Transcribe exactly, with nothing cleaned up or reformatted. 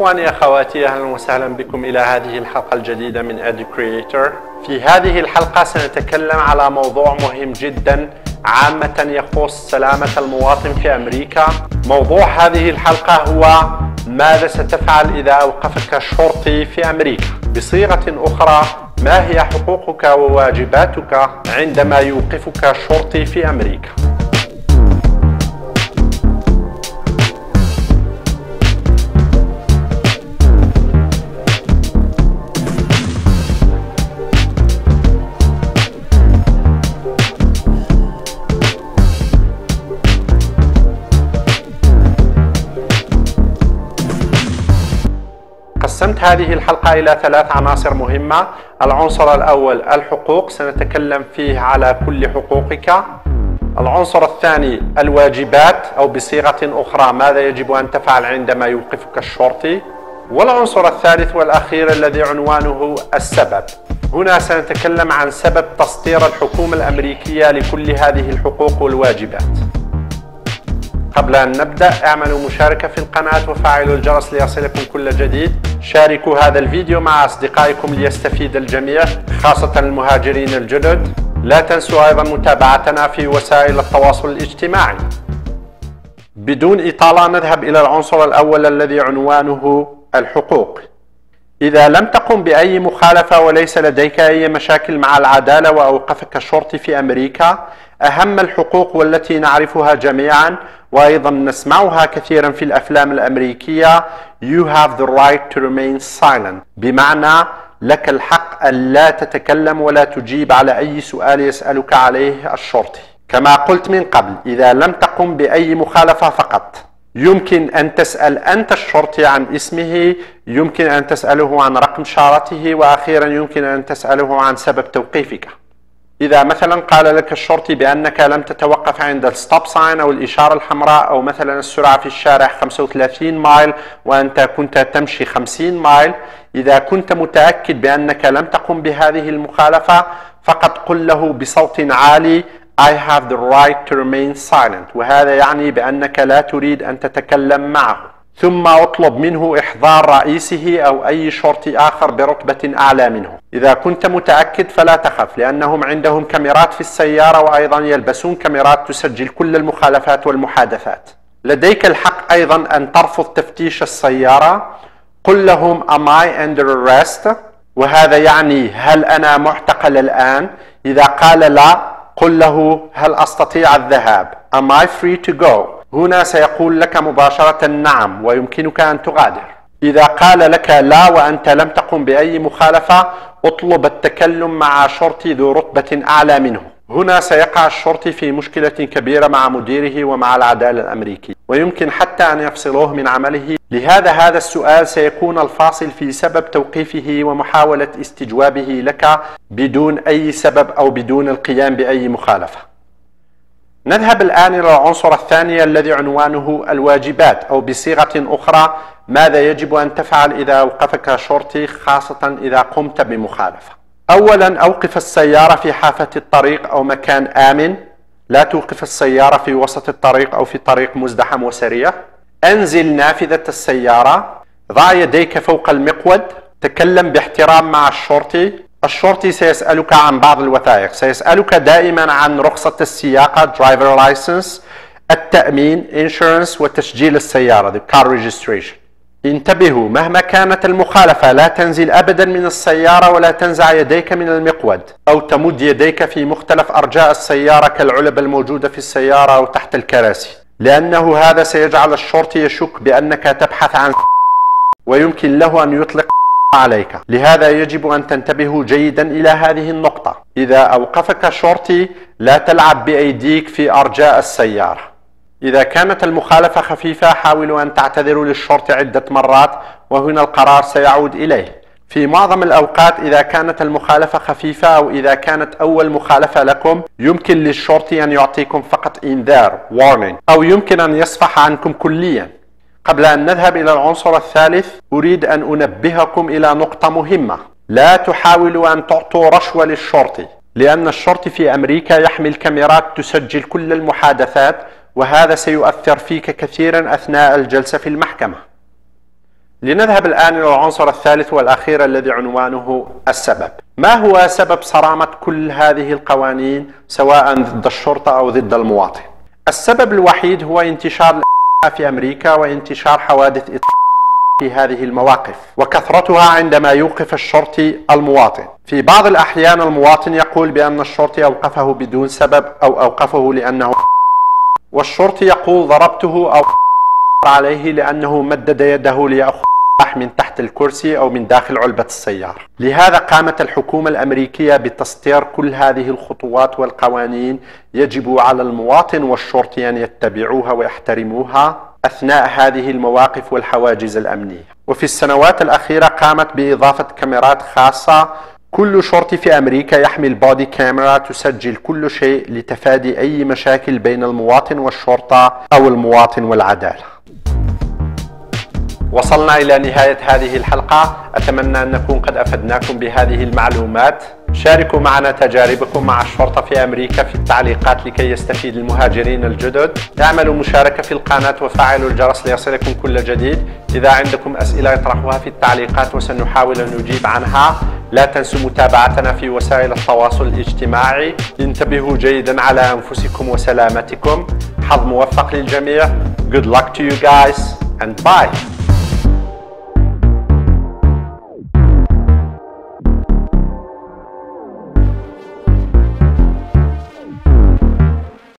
إخواني أخواتي، أهلا وسهلا بكم إلى هذه الحلقة الجديدة من EduCreator. في هذه الحلقة سنتكلم على موضوع مهم جدا عامة يخص سلامة المواطن في أمريكا. موضوع هذه الحلقة هو ماذا ستفعل إذا أوقفك الشرطي في أمريكا؟ بصيغة أخرى، ما هي حقوقك وواجباتك عندما يوقفك الشرطي في أمريكا؟ قسمت هذه الحلقة إلى ثلاث عناصر مهمة. العنصر الأول الحقوق، سنتكلم فيه على كل حقوقك. العنصر الثاني الواجبات، أو بصيغة أخرى ماذا يجب أن تفعل عندما يوقفك الشرطي. والعنصر الثالث والأخير الذي عنوانه السبب. هنا سنتكلم عن سبب تسطير الحكومة الأمريكية لكل هذه الحقوق والواجبات. قبل أن نبدأ، اعملوا مشاركة في القناة وفعلوا الجرس ليصلكم كل جديد. شاركوا هذا الفيديو مع أصدقائكم ليستفيد الجميع، خاصة المهاجرين الجدد. لا تنسوا أيضا متابعتنا في وسائل التواصل الاجتماعي. بدون إطالة نذهب إلى العنصر الأول الذي عنوانه الحقوق. إذا لم تقم بأي مخالفة وليس لديك أي مشاكل مع العدالة وأوقفك الشرطي في أمريكا، أهم الحقوق والتي نعرفها جميعا وأيضا نسمعها كثيرا في الأفلام الأمريكية: You have the right to remain silent، بمعنى لك الحق ألا تتكلم ولا تجيب على أي سؤال يسألك عليه الشرطي. كما قلت من قبل، إذا لم تقم بأي مخالفة فقط يمكن أن تسأل أنت الشرطي عن اسمه، يمكن أن تسأله عن رقم شارته، وأخيرا يمكن أن تسأله عن سبب توقيفك. إذا مثلا قال لك الشرطي بأنك لم تتوقف عند الستوب ساين أو الإشارة الحمراء، أو مثلا السرعة في الشارع خمسة وثلاثين مايل وأنت كنت تمشي خمسين مايل، إذا كنت متأكد بأنك لم تقم بهذه المخالفة فقط قل له بصوت عالي I have the right to remain silent، وهذا يعني بأنك لا تريد أن تتكلم معه. ثم اطلب منه إحضار رئيسه أو أي شرطي آخر برتبة أعلى منه. إذا كنت متأكد فلا تخف، لأنهم عندهم كاميرات في السيارة، وأيضا يلبسون كاميرات تسجل كل المخالفات والمحادثات. لديك الحق أيضا أن ترفض تفتيش السيارة. قل لهم Am I under arrest؟ وهذا يعني هل أنا معتقل الآن؟ إذا قال لا قل له هل أستطيع الذهاب؟ Am I free to go؟ هنا سيقول لك مباشرة نعم ويمكنك أن تغادر. إذا قال لك لا وأنت لم تقم بأي مخالفة اطلب التكلم مع شرطي ذو رتبة أعلى منه. هنا سيقع الشرطي في مشكلة كبيرة مع مديره ومع العدالة الأمريكية، ويمكن حتى أن يفصلوه من عمله. لهذا هذا السؤال سيكون الفاصل في سبب توقيفه ومحاولة استجوابه لك بدون أي سبب أو بدون القيام بأي مخالفة. نذهب الآن إلى العنصر الثاني الذي عنوانه الواجبات، أو بصيغة أخرى ماذا يجب أن تفعل إذا أوقفك شرطي، خاصة إذا قمت بمخالفة. أولا، أوقف السيارة في حافة الطريق أو مكان آمن. لا توقف السيارة في وسط الطريق أو في طريق مزدحم وسريع. أنزل نافذة السيارة. ضع يديك فوق المقود. تكلم باحترام مع الشرطي. الشرطي سيسألك عن بعض الوثائق، سيسألك دائما عن رخصة السياقة driver license، التأمين insurance، وتسجيل السيارة the car registration. انتبهوا، مهما كانت المخالفة لا تنزل أبدا من السيارة ولا تنزع يديك من المقود أو تمد يديك في مختلف أرجاء السيارة كالعلب الموجودة في السيارة أو تحت الكراسي، لأنه هذا سيجعل الشرطي يشك بأنك تبحث عن ويمكن له أن يطلق عليك. لهذا يجب أن تنتبهوا جيدا إلى هذه النقطة. إذا أوقفك شرطي لا تلعب بأيديك في أرجاء السيارة. إذا كانت المخالفة خفيفة حاولوا أن تعتذروا للشرطي عدة مرات، وهنا القرار سيعود إليه. في معظم الأوقات إذا كانت المخالفة خفيفة أو إذا كانت أول مخالفة لكم يمكن للشرطي أن يعطيكم فقط إنذار warning، أو يمكن أن يصفح عنكم كليا. قبل أن نذهب إلى العنصر الثالث أريد أن أنبهكم إلى نقطة مهمة. لا تحاولوا أن تعطوا رشوة للشرطي، لأن الشرطي في أمريكا يحمل كاميرات تسجل كل المحادثات، وهذا سيؤثر فيك كثيرا أثناء الجلسة في المحكمة. لنذهب الآن إلى العنصر الثالث والأخير الذي عنوانه السبب. ما هو سبب صرامة كل هذه القوانين سواء ضد الشرطة أو ضد المواطن؟ السبب الوحيد هو انتشار الإطلاق في أمريكا وانتشار حوادث إطلاق في هذه المواقف وكثرتها عندما يوقف الشرطي المواطن. في بعض الأحيان المواطن يقول بأن الشرطي أوقفه بدون سبب أو أوقفه لأنه، والشرطي يقول ضربته أو عليه لأنه مدد يده ليأخذ من تحت الكرسي أو من داخل علبة السيارة. لهذا قامت الحكومة الأمريكية بتسطير كل هذه الخطوات والقوانين يجب على المواطن والشرطي أن يتبعوها ويحترموها أثناء هذه المواقف والحواجز الأمنية. وفي السنوات الأخيرة قامت بإضافة كاميرات خاصة. كل شرطي في أمريكا يحمل بودي كاميرا تسجل كل شيء لتفادي أي مشاكل بين المواطن والشرطة أو المواطن والعدالة. وصلنا إلى نهاية هذه الحلقة، أتمنى أن نكون قد أفدناكم بهذه المعلومات. شاركوا معنا تجاربكم مع الشرطة في أمريكا في التعليقات لكي يستفيد المهاجرين الجدد. اعملوا مشاركة في القناة وفعلوا الجرس ليصلكم كل جديد. إذا عندكم أسئلة اطرحوها في التعليقات وسنحاول أن نجيب عنها. لا تنسوا متابعتنا في وسائل التواصل الاجتماعي. انتبهوا جيدا على أنفسكم وسلامتكم. حظ موفق للجميع. Good luck to you guys and bye.